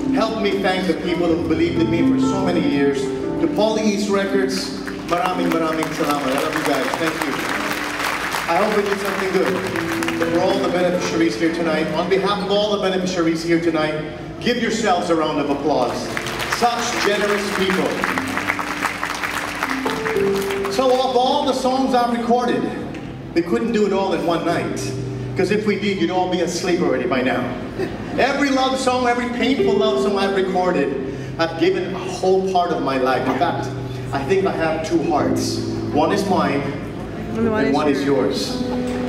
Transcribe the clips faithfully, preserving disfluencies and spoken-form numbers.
help me thank the people who believed in me for so many years. To Paulie East Records, maraming maraming salamat. I love you guys. Thank you. I hope we did something good for all the beneficiaries here tonight. On behalf of all the beneficiaries here tonight, give yourselves a round of applause. Such generous people. So of all the songs I've recorded, we couldn't do it all in one night. Because if we did, you'd all be asleep already by now. Every love song, every painful love song I've recorded, I've given a whole part of my life. In fact, I think I have two hearts. One is mine, and one is yours.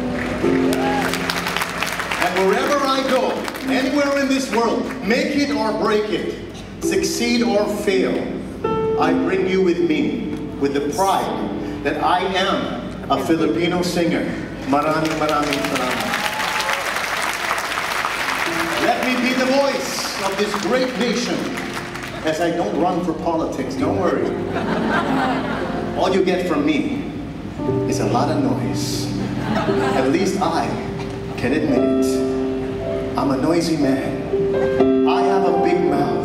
And wherever I go, anywhere in this world, make it or break it, succeed or fail, I bring you with me, with the pride that I am a Filipino singer. Maraming maraming salamat. Let me be the voice of this great nation, as I don't run for politics, don't worry. All you get from me is a lot of noise. At least I can admit it. I'm a noisy man. I have a big mouth.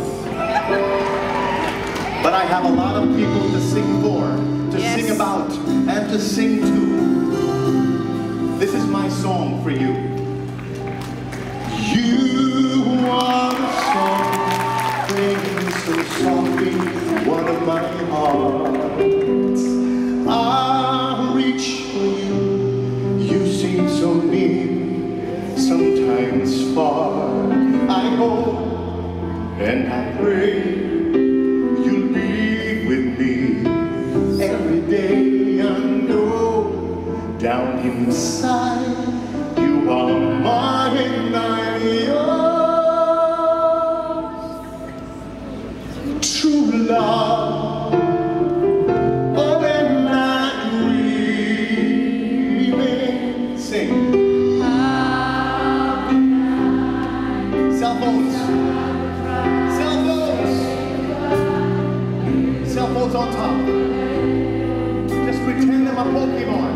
But I have a lot of people to sing for, to yes. sing about, and to sing to. This is my song for you. You are a song playing so softly, one of my hearts. I'll reach for you. You seem so near, sometimes far. I hope and I pray you'll be with me every day. I know down inside you are mine and I'm yours. True love, oh, and I'm dreaming. Sing. Cell phones. Cell phones. Cell phones on top. Just pretend I'm a Pokemon.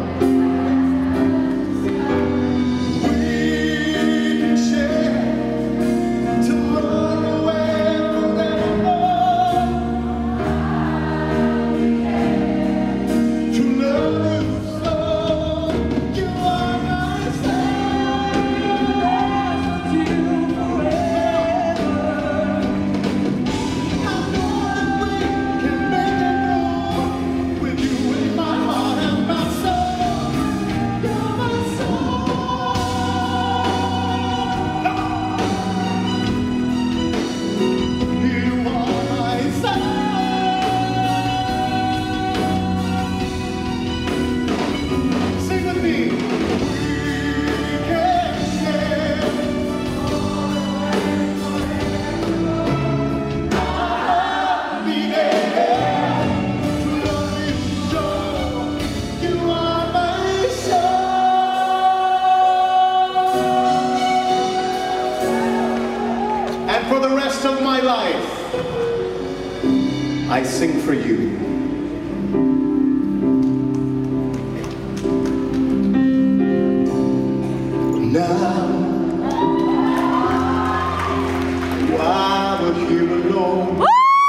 For the rest of my life, I sing for you. Now, while we're here alone,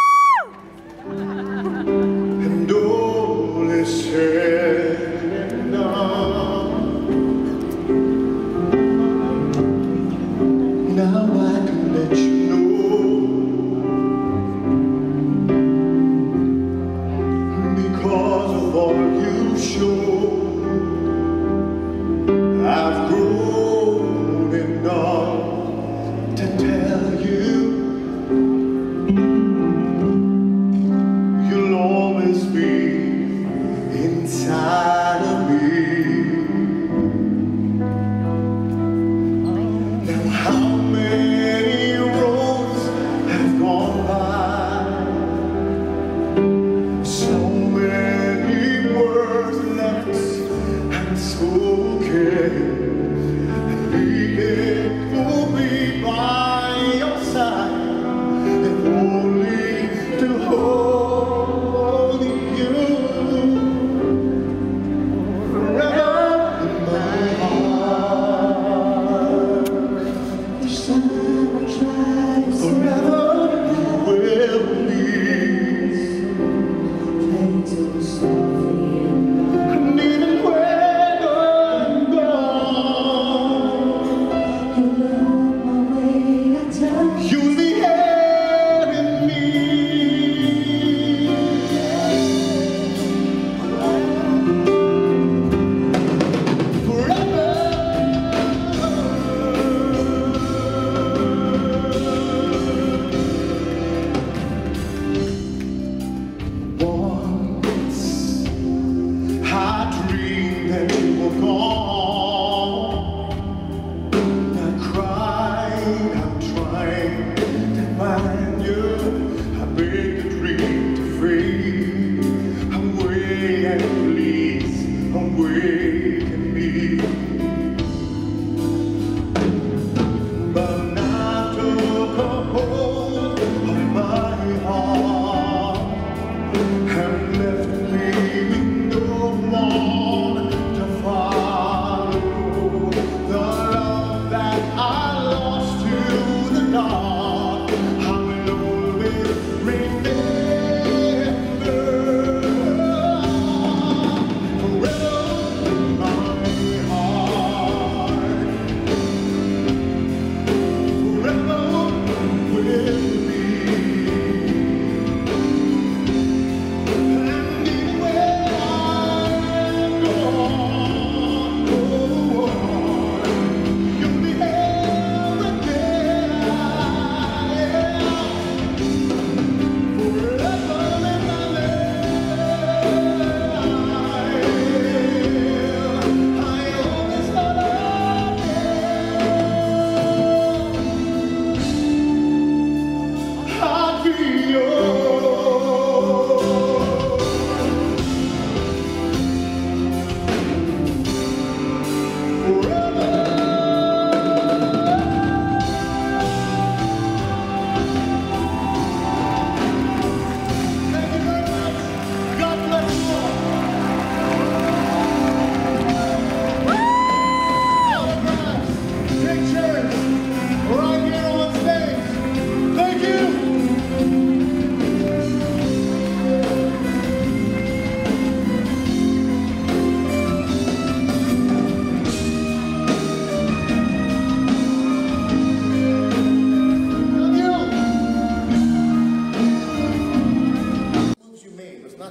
and all is said and done, now I can let you I've grown enough to tell you you'll always be inside of me. Now how many roads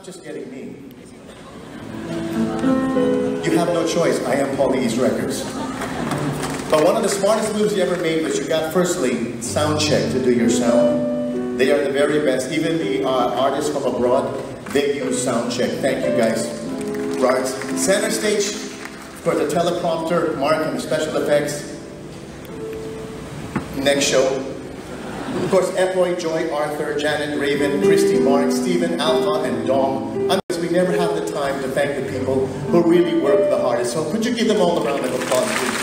just getting me. You have no choice. I am Paulie East Records. But one of the smartest moves you ever made was you got, firstly, sound check to do your sound. They are the very best. Even the uh, artists from abroad, they use sound check. Thank you, guys. Right. Center stage, for the teleprompter, Mark and the special effects. Next show. Of course, Epoy, Joy, Arthur, Janet, Raven, Christy, Mark, Stephen, Alpha, and Dom. I mean, we never have the time to thank the people who really work the hardest. So could you give them all a round of applause, please?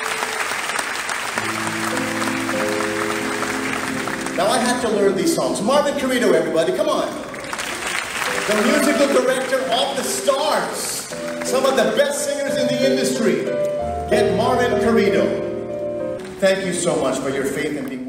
Now I had to learn these songs. Marvin Carrito, everybody, come on. The musical director of the stars. Some of the best singers in the industry. Get Marvin Carrito. Thank you so much for your faith in being